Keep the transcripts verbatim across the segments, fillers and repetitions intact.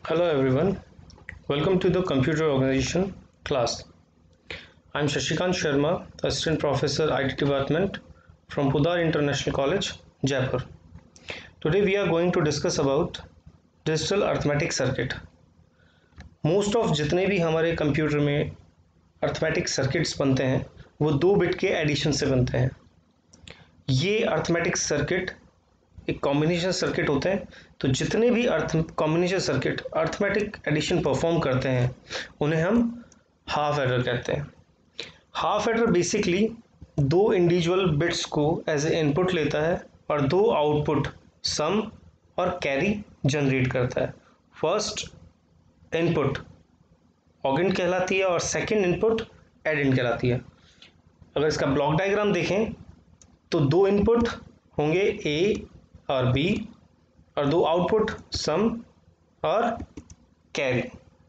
Hello everyone, welcome to the Computer Organization class. I am Shashikant Sharma, Assistant Professor I T Department from Pudar International College, Jaipur. Today we are going to discuss about Digital Arithmetic Circuit. Most of जितने भी हमारे computer में arithmetic circuits बनते हैं वो दो bit के addition से बनते हैं। ये अर्थमेटिक सर्किट एक कॉम्बिनेशन सर्किट होते हैं, तो जितने भी अर्थ combination circuit arithmetic addition perform करते हैं उन्हें हम हाफ एडर कहते हैं। हाफ एडर बेसिकली दो इंडिविजुअल बिट्स को एज ए इनपुट लेता है और दो आउटपुट सम और कैरी जनरेट करता है। फर्स्ट इनपुट ऑगेंट कहलाती है और सेकंड इनपुट एडेंड कहलाती है। अगर इसका ब्लॉक डायग्राम देखें तो दो इनपुट होंगे ए और बी और दो आउटपुट सम और कैरी।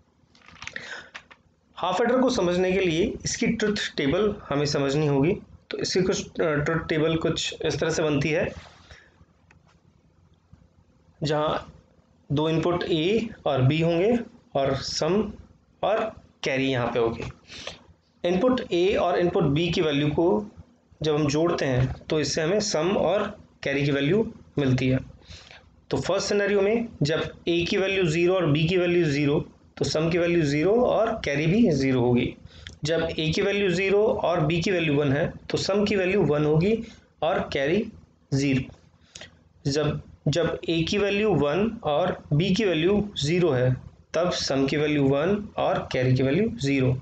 हाफ एडर को समझने के लिए इसकी ट्रुथ टेबल हमें समझनी होगी। तो इसकी कुछ ट्रुथ टेबल कुछ इस तरह से बनती है, जहां दो इनपुट ए और बी होंगे और सम और कैरी यहाँ पे होगी। इनपुट ए और इनपुट बी की वैल्यू को जब हम जोड़ते हैं तो इससे हमें सम और कैरी की वैल्यू मिलती है। तो फर्स्ट सिनेरियो में जब a की वैल्यू ज़ीरो और b की वैल्यू ज़ीरो तो सम की वैल्यू ज़ीरो और कैरी भी ज़ीरो होगी। जब a की वैल्यू ज़ीरो और b की वैल्यू वन है तो सम की वैल्यू वन होगी और कैरी ज़ीरो। जब जब a की वैल्यू वन और b की वैल्यू ज़ीरो है तब सम की वैल्यू वन और कैरी की वैल्यू ज़ीरो।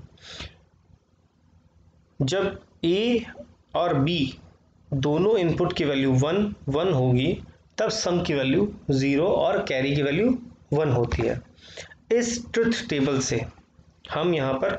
जब a और b दोनों इनपुट की वैल्यू वन वन होगी तब सम की वैल्यू ज़ीरो और कैरी की वैल्यू वन होती है। इस ट्रुथ टेबल से हम यहाँ पर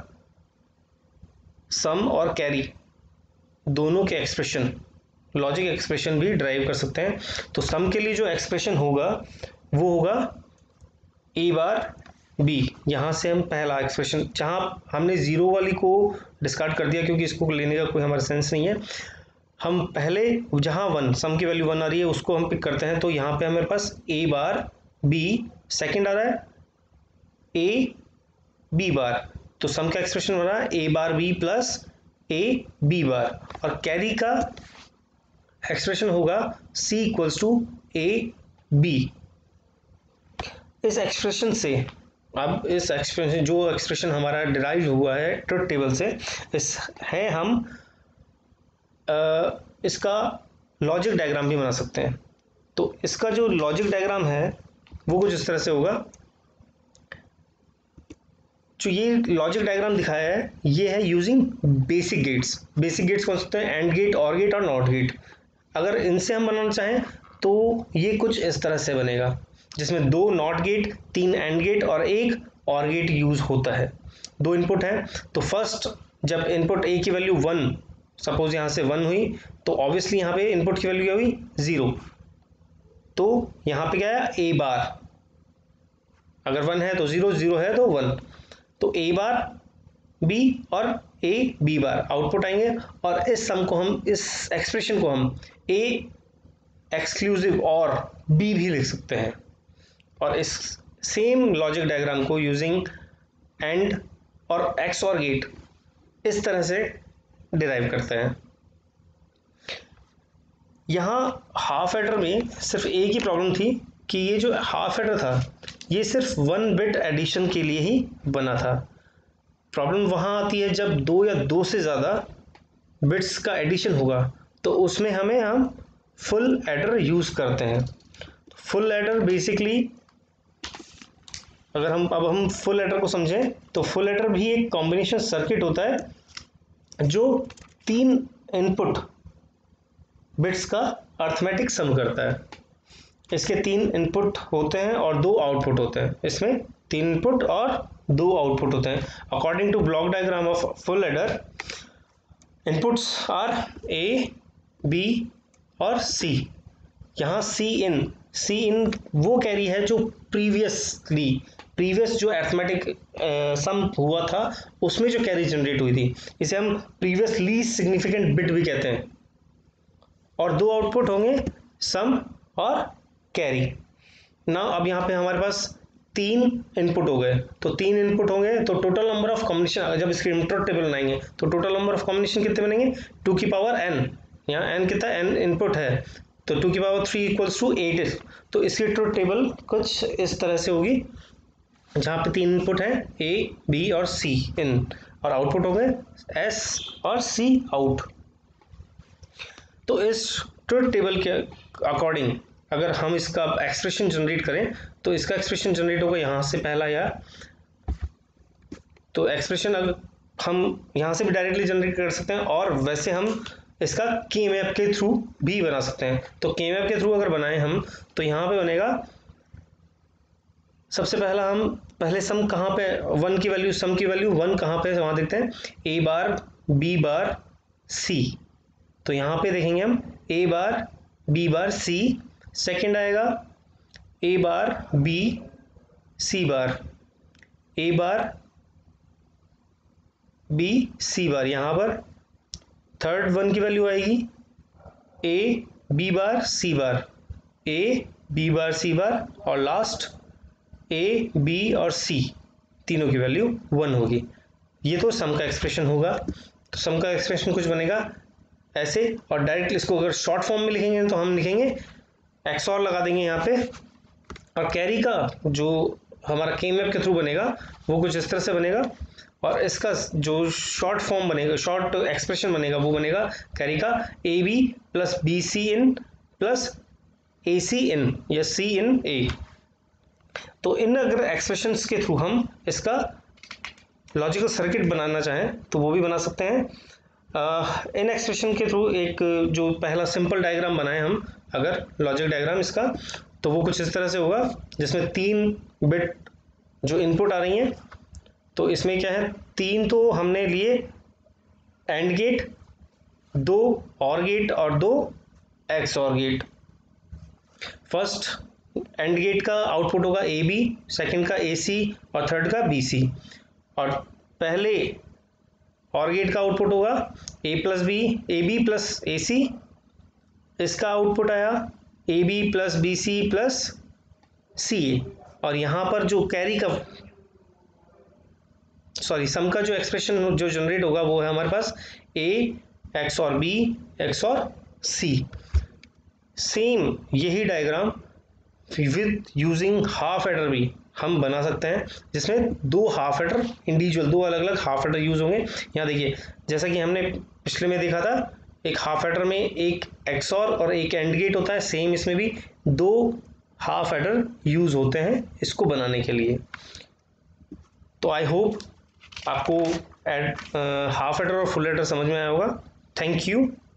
सम और कैरी दोनों के एक्सप्रेशन लॉजिक एक्सप्रेशन भी ड्राइव कर सकते हैं। तो सम के लिए जो एक्सप्रेशन होगा वो होगा ए बार बी। यहाँ से हम पहला एक्सप्रेशन, जहाँ हमने ज़ीरो वाली को डिस्कार्ड कर दिया क्योंकि इसको लेने का कोई हमारा सेंस नहीं है, हम पहले जहाँ वन सम की वैल्यू वन आ रही है उसको हम पिक करते हैं। तो यहाँ पे हमारे पास ए बार बी, सेकंड आ रहा है ए बी बार, तो सम का एक्सप्रेशन हो रहा है A bar B plus A B bar, और कैरी का एक्सप्रेशन होगा C equals to A B. इस एक्सप्रेशन से अब इस एक्सप्रेशन जो एक्सप्रेशन हमारा डिराइव हुआ है ट्रुथ टेबल से, इस है हम आ, इसका लॉजिक डायग्राम भी बना सकते हैं। तो इसका जो लॉजिक डायग्राम है वो कुछ इस तरह से होगा। जो ये लॉजिक डायग्राम दिखाया है ये है using basic gates. Basic gates कौन सकते हैं? एंड गेट, और गेट और नॉट गेट। अगर इनसे हम बनाना चाहें तो ये कुछ इस तरह से बनेगा, जिसमें दो नॉट गेट, तीन एंड गेट और एक और गेट यूज होता है। दो इनपुट है, तो फर्स्ट जब इनपुट ए की वैल्यू वन, सपोज यहाँ से वन हुई, तो ऑब्वियसली यहाँ पे इनपुट की वैल्यू क्या हुई? ज़ीरो। तो यहाँ पे क्या है? ए बार। अगर वन है तो ज़ीरो, ज़ीरो है तो वन। तो ए बार बी और ए बी बार आउटपुट आएंगे, और इस सम को हम, इस एक्सप्रेशन को हम ए एक्सक्लूसिव और बी भी लिख सकते हैं। और इस सेम लॉजिक डायग्राम को यूजिंग एंड और एक्स और गेट इस तरह से डिराइव करते हैं। यहाँ हाफ एडर में सिर्फ एक ही प्रॉब्लम थी कि ये जो हाफ एडर था ये सिर्फ वन बिट एडिशन के लिए ही बना था। प्रॉब्लम वहाँ आती है जब दो या दो से ज़्यादा बिट्स का एडिशन होगा, तो उसमें हमें हम फुल एडर यूज़ करते हैं। फुल एडर बेसिकली, अगर हम अब हम फुल एडर को समझें तो फुल एडर भी एक कॉम्बिनेशन सर्किट होता है जो तीन इनपुट बिट्स का अर्थमेटिक सम करता है। इसके तीन इनपुट होते हैं और दो आउटपुट होते हैं। इसमें तीन इनपुट और दो आउटपुट होते हैं। According to block diagram of full adder, inputs are A, B और सी। यहाँ सी इन, सी इन वो कैरी है जो प्रीवियसली प्रीवियस जो अर्थमेटिक सम हुआ था उसमें जो कैरी जनरेट हुई थी, इसे हम प्रीवियस लीस्ट सिग्निफिकेंट बिट भी कहते हैं। और दो आउटपुट होंगे सम और कैरी। ना अब यहाँ पे हमारे पास तीन इनपुट हो गए, तो तीन इनपुट होंगे तो टोटल नंबर ऑफ कॉम्बिनेशन, जब इसके इंटर टेबल बनाएंगे तो टोटल नंबर ऑफ कॉम्बिनेशन कितने बनेंगे, टू की पावर एन, यहाँ एन कितना एन इनपुट है, तो टू की power three equals to eight. तो इसकी ट्रुथ टेबल कुछ इस तरह से होगी, जहाँ पे तीन इनपुट है ए बी और सी इन, और आउटपुट हो गए एस और सी आउट। तो इस ट्रुथ टेबल के अकॉर्डिंग अगर हम इसका एक्सप्रेशन जनरेट करें तो इसका एक्सप्रेशन जनरेट होगा यहाँ से पहला, या तो एक्सप्रेशन अगर हम यहाँ से भी डायरेक्टली जनरेट कर सकते हैं, और वैसे हम इसका के मैप के थ्रू भी बना सकते हैं। तो के मैप के थ्रू अगर बनाएं हम तो यहाँ पे बनेगा, सबसे पहला हम पहले सम कहाँ पे, वन की वैल्यू, सम की वैल्यू वन कहाँ पे, वहाँ देखते हैं ए बार बी बार सी, तो यहाँ पे देखेंगे हम ए बार बी बार सी, सेकंड आएगा ए बार बी सी बार, ए बार बी सी बार, यहाँ पर थर्ड वन की वैल्यू आएगी ए बी बार सी बार, ए बी बार सी बार, और लास्ट ए बी और सी तीनों की वैल्यू वन होगी। ये तो सम का एक्सप्रेशन होगा। तो सम का एक्सप्रेशन कुछ बनेगा ऐसे, और डायरेक्ट इसको अगर शॉर्ट फॉर्म में लिखेंगे तो हम लिखेंगे एक्स और लगा देंगे यहाँ पे, और कैरी का जो हमारा के मैप के थ्रू बनेगा वो कुछ इस तरह से बनेगा, और इसका जो शॉर्ट फॉर्म बनेगा, शॉर्ट एक्सप्रेशन बनेगा, वो बनेगा कैरी का A B plus B C in plus A C in या सी इन ए। तो इन अगर एक्सप्रेशंस के थ्रू हम इसका लॉजिकल सर्किट बनाना चाहें तो वो भी बना सकते हैं। आ, इन एक्सप्रेशन के थ्रू एक जो पहला सिंपल डायग्राम बनाए हम, अगर लॉजिक डायग्राम इसका, तो वो कुछ इस तरह से होगा, जिसमें तीन बिट जो इनपुट आ रही हैं, तो इसमें क्या है, तीन तो हमने लिए एंड गेट, दो और गेट और दो XOR gate. First AND gate का आउटपुट होगा ए बी, सेकेंड का ए सी और थर्ड का बी सी, और पहले और गेट का आउटपुट होगा A plus B, A B plus A C, इसका आउटपुट आया A B plus B C plus C, और यहाँ पर जो कैरी का सॉरी सम का जो एक्सप्रेशन जो जनरेट होगा वो है हमारे पास A XOR B XOR C. Same यही diagram with using half adder भी हम बना सकते हैं, जिसमें दो हाफ एडर इंडिविजुअल, दो अलग अलग हाफ एडर यूज होंगे। यहाँ देखिए, जैसा कि हमने पिछले में देखा था, एक हाफ एडर में एक एक्सऑर और एक एंड गेट होता है, सेम इसमें भी दो हाफ एडर यूज होते हैं इसको बनाने के लिए। तो आई होप आपको एड हाफ एडर और फुल एडर समझ में आया होगा। Thank you.